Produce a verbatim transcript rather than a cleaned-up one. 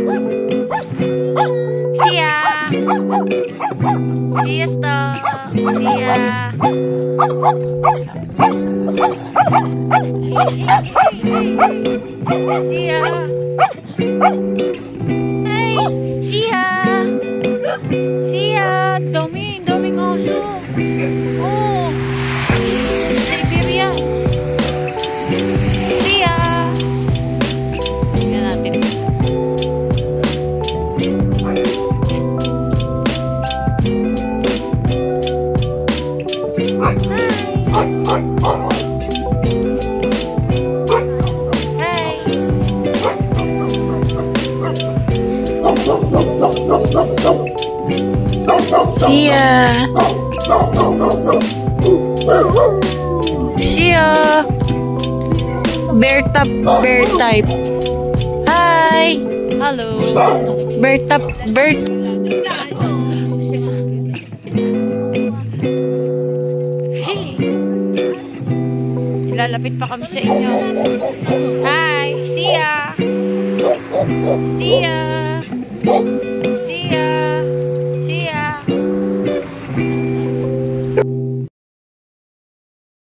See ya. See ya, stop. See ya. See ya. Hey, see ya. See ya. Daming, daming aso. Oh. Siberia. See ya. Tingnan natin. See ya. See ya. Bear type, bear type. Hi. Hello. Bear type, bear. Lalapit pa kami sa inyo. Hi. See ya. See ya.